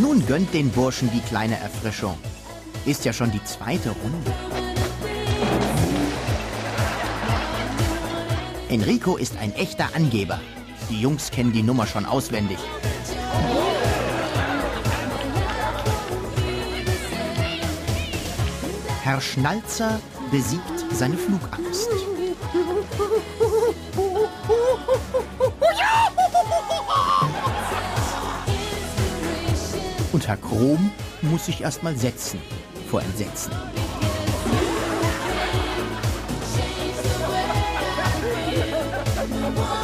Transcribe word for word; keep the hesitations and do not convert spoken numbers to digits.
Nun gönnt den Burschen die kleine Erfrischung. Ist ja schon die zweite Runde. Enrico ist ein echter Angeber. Die Jungs kennen die Nummer schon auswendig. Herr Schnalzer besiegt seine Flugangst. Und Herr Krom muss sich erst mal setzen vor Entsetzen. One